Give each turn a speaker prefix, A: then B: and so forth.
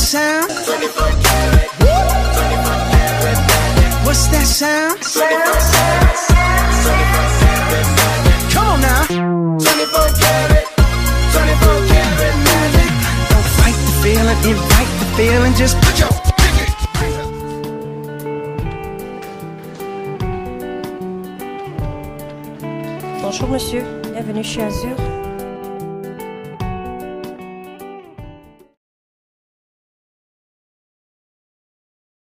A: sound? 24 karat. 24 karat magic. What's that sound? 24 karat magic. Come on now. 24 karat. 24 karat magic. Don't fight the feeling, invite the feeling. Just put your pinky raise up.
B: Bonjour monsieur, bienvenue chez Azur.